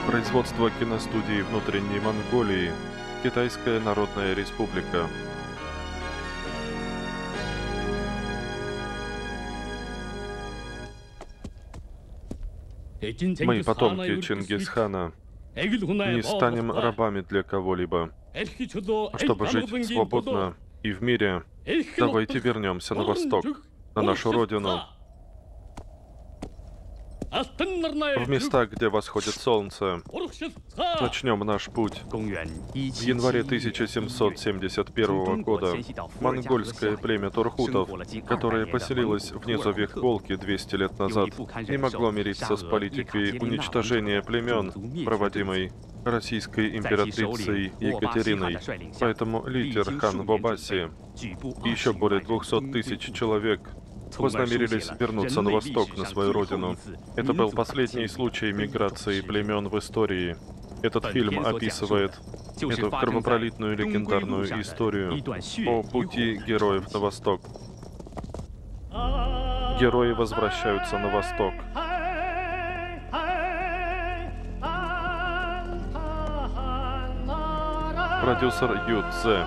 Производство киностудии внутренней Монголии. Китайская Народная Республика. Мы, потомки Чингисхана, не станем рабами для кого-либо. Чтобы жить свободно и в мире, давайте вернемся на восток, на нашу родину, в места, где восходит солнце. Начнем наш путь. В январе 1771 года монгольское племя турхутов, которое поселилось в низовьях Волги 200 лет назад, не могло мириться с политикой уничтожения племен, проводимой российской императрицей Екатериной. Поэтому лидер хан Бабаси и еще более 200 тысяч человек вознамерились вернуться на восток, на свою родину. Это был последний случай миграции племен в истории. Этот фильм описывает эту кровопролитную легендарную историю о пути героев на восток. Герои возвращаются на восток. Продюсер Ю Цзэ.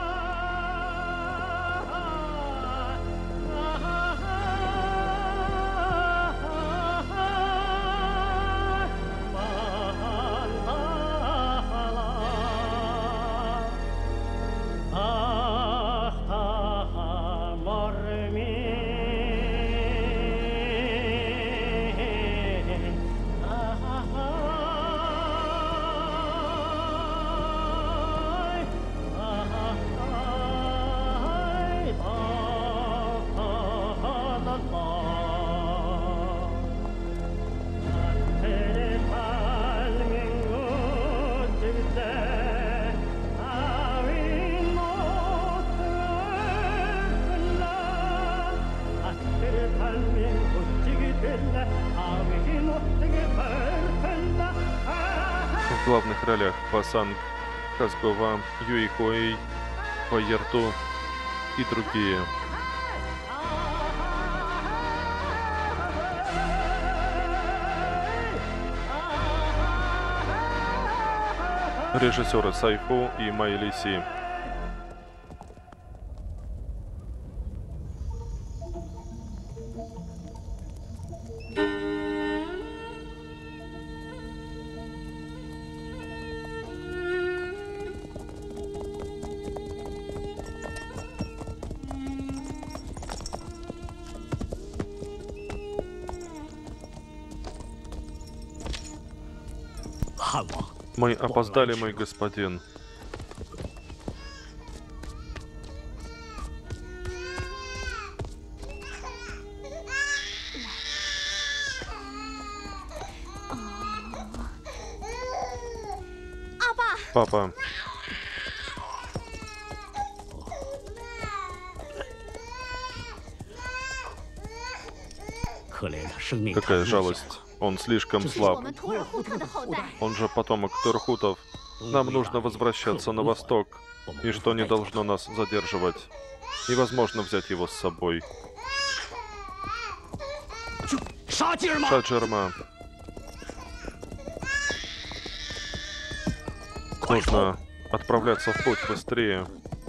В главных ролях Пасанг, Казгова, Юй Хуэй, Паерту и другие. Режиссеры Сайфу и Майли Си. Мы опоздали, мой господин. Папа. Какая жалость. Он слишком слаб. Он же потомок турхутов. Нам нужно возвращаться на восток. Ничто не должно нас задерживать. Невозможно взять его с собой. Шаджирма. Нужно отправляться в путь быстрее.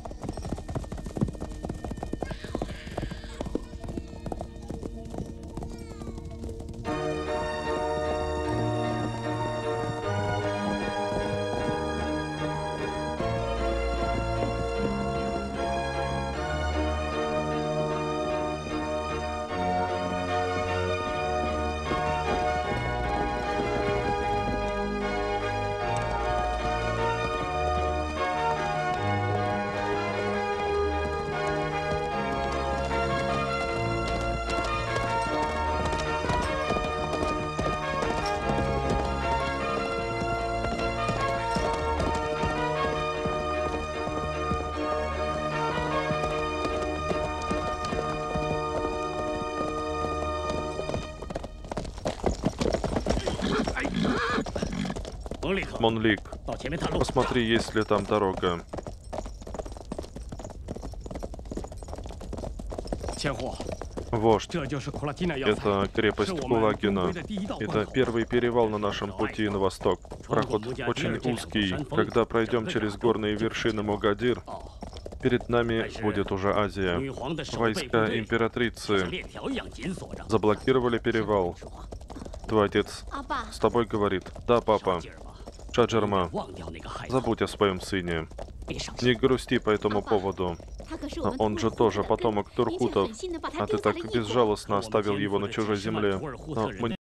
Монлик, посмотри, есть ли там дорога. Вождь. Это крепость Кулагина. Это первый перевал на нашем пути на восток. Проход очень узкий. Когда пройдем через горные вершины Могадир, перед нами будет уже Азия. Войска императрицы заблокировали перевал. Твой отец с тобой говорит. Да, папа. Шаджарма, забудь о своем сыне. Не грусти по этому поводу. Но он же тоже потомок турхутов, а ты так безжалостно оставил его на чужой земле. Но мы